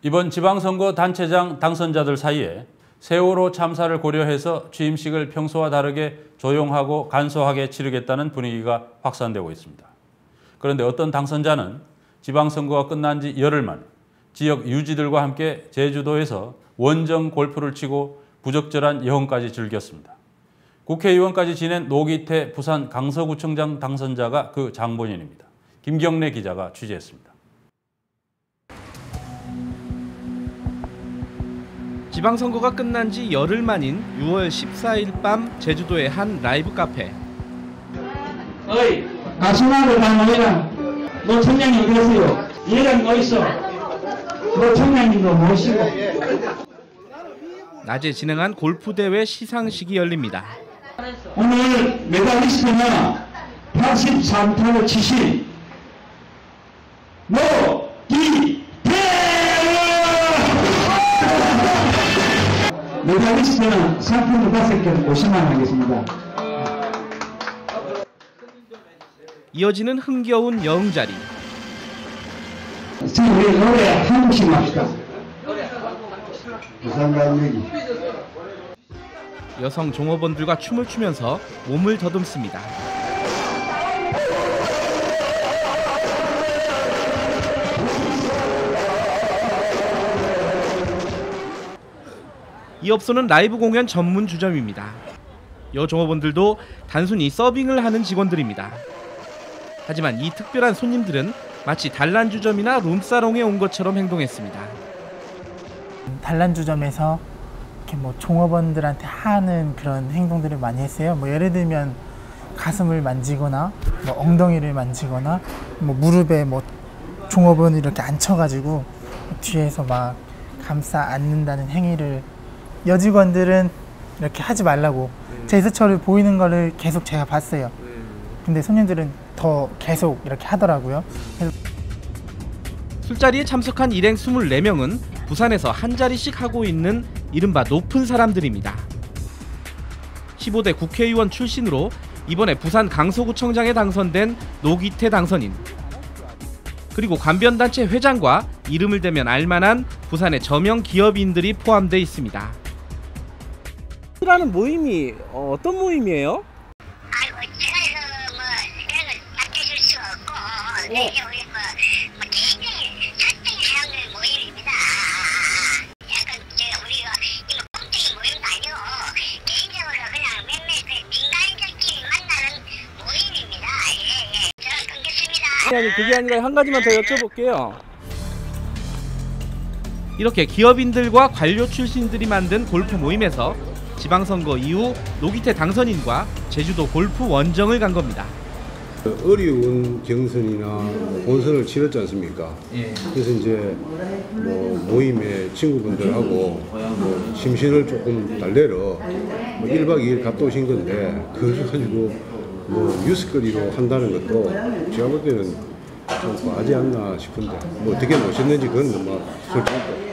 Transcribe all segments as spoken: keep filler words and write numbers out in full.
이번 지방선거 단체장 당선자들 사이에 세월호 참사를 고려해서 취임식을 평소와 다르게 조용하고 간소하게 치르겠다는 분위기가 확산되고 있습니다. 그런데 어떤 당선자는 지방선거가 끝난 지 열흘 만에 지역 유지들과 함께 제주도에서 원정 골프를 치고 부적절한 여행까지 즐겼습니다. 국회의원까지 지낸 노기태 부산 강서구청장 당선자가 그 장본인입니다. 김경래 기자가 취재했습니다. 지방선거가 끝난 지 열흘 만인 유월 십사일 밤 제주도의 한 라이브 카페. 어이, 가시나를 가노이라. 너 청장님 어디 계세요? 얘랑 뭐 있어? 너 청장님도 모시고. 낮에 진행한 골프대회 시상식이 열립니다. 오늘 메달리스트는 팔십삼 타를 치신 노기태! 메달리스트는 상품도 다섯 개 오십만 원 하겠습니다. 이어지는 흥겨운 여흥자리. 지금 우리 노래 한 곡씩 합시다. 부산갈매기. 여성 종업원들과 춤을 추면서 몸을 더듬습니다. 이 업소는 라이브 공연 전문 주점입니다. 여종업원들도 단순히 서빙을 하는 직원들입니다. 하지만 이 특별한 손님들은 마치 단란주점이나 룸사롱에 온 것처럼 행동했습니다. 단란주점에서 이렇게 뭐 종업원들한테 하는 그런 행동들을 많이 했어요. 뭐 예를 들면 가슴을 만지거나 뭐 엉덩이를 만지거나 뭐 무릎에 뭐 종업원이 이렇게 앉혀가지고 뒤에서 막 감싸 안는다는 행위를 여직원들은 이렇게 하지 말라고 제스처를 보이는 거를 계속 제가 봤어요. 근데 손님들은 더 계속 이렇게 하더라고요. 술자리에 참석한 일행 이십사 명은 부산에서 한 자리씩 하고 있는 이른바 높은 사람들입니다. 십오 대 국회의원 출신으로 이번에 부산 강서구청장에 당선된 노기태 당선인, 그리고 관변단체 회장과 이름을 대면 알만한 부산의 저명 기업인들이 포함되어 있습니다. 라는 모임이 어떤 모임이에요? 아이고, 제가 뭐 그런 걸 맡겨줄 수가 없고, 네, 우리 뭐, 뭐 굉장히 사적인 사람들 모임입니다. 약간 저 우리가 이거 공적인 모임도 아니고 개인적으로 그냥 몇몇 그 민간인들끼리 만나는 모임입니다. 예, 예, 저는 끊겠습니다. 아니 그게 아니라 한 가지만 더 여쭤볼게요. 이렇게 기업인들과 관료 출신들이 만든 골프 모임에서 지방선거 이후 노기태 당선인과 제주도 골프 원정을 간 겁니다. 어려운 경선이나 본선을 치렀지 않습니까? 예. 그래서 이제 뭐 모임에 친구분들하고 뭐 심신을 조금 달래러 뭐 일 박 이 일 갔다 오신 건데 그걸 가지고 뭐 뉴스거리로 한다는 것도 제가 볼 때는 좀 과하지 않나 싶은데 뭐 어떻게 모셨는지 그건 뭐 솔직히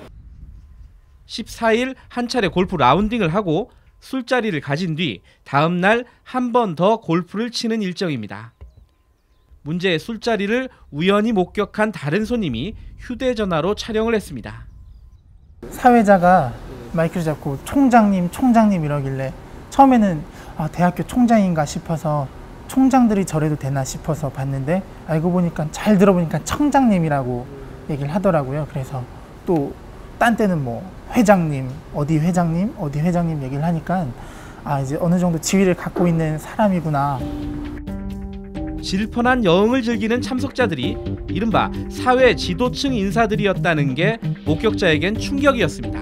십사일 한 차례 골프 라운딩을 하고 술자리를 가진 뒤 다음 날 한 번 더 골프를 치는 일정입니다. 문제의 술자리를 우연히 목격한 다른 손님이 휴대전화로 촬영을 했습니다. 사회자가 마이크를 잡고 총장님 총장님 이러길래 처음에는 아, 대학교 총장인가 싶어서 총장들이 저래도 되나 싶어서 봤는데 알고 보니까 잘 들어보니까 청장님이라고 얘기를 하더라고요. 그래서 또 딴 때는 뭐 회장님, 어디 회장님, 어디 회장님 얘기를 하니까 아 이제 어느 정도 지위를 갖고 있는 사람이구나. 질펀한 여흥을 즐기는 참석자들이 이른바 사회 지도층 인사들이었다는 게 목격자에겐 충격이었습니다.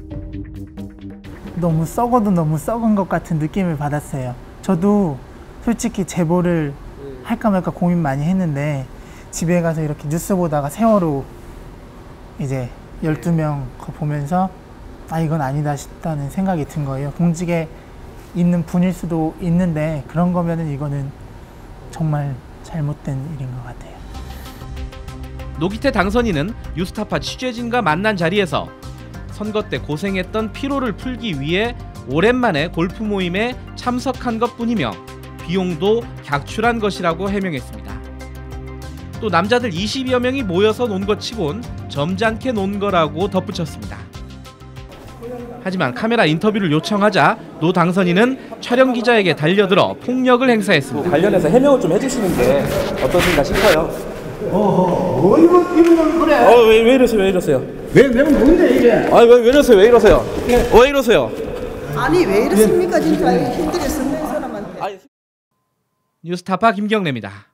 너무 썩어도 너무 썩은 것 같은 느낌을 받았어요. 저도 솔직히 제보를 할까 말까 고민 많이 했는데 집에 가서 이렇게 뉴스 보다가 세월호 이제 열두 명 보면서 아 이건 아니다 싶다는 생각이 든 거예요. 공직에 있는 분일 수도 있는데 그런 거면은 이거는 정말 잘못된 일인 것 같아요. 노기태 당선인은 뉴스타파 취재진과 만난 자리에서 선거 때 고생했던 피로를 풀기 위해 오랜만에 골프 모임에 참석한 것뿐이며 비용도 객출한 것이라고 해명했습니다. 또 남자들 이십여 명이 모여서 논 것 치곤 점잖게 논 거라고 덧붙였습니다. 하지만 카메라 인터뷰를 요청하자 노 당선인은 촬영 기자에게 달려들어 폭력을 행사했습니다. 관련해서 해명을 좀 해주시는 게 어떠신가 싶어요. 어허, 이거 이거 그래. 어, 왜, 왜 이러세요? 왜 이러세요? 왜 내가 뭔데 이게? 아니, 왜, 왜 이러세요? 왜 이러세요? 왜 이러세요? 아니 왜 이렇습니까 진짜 힘들었어 이 사람한테. 뉴스타파 김경래입니다.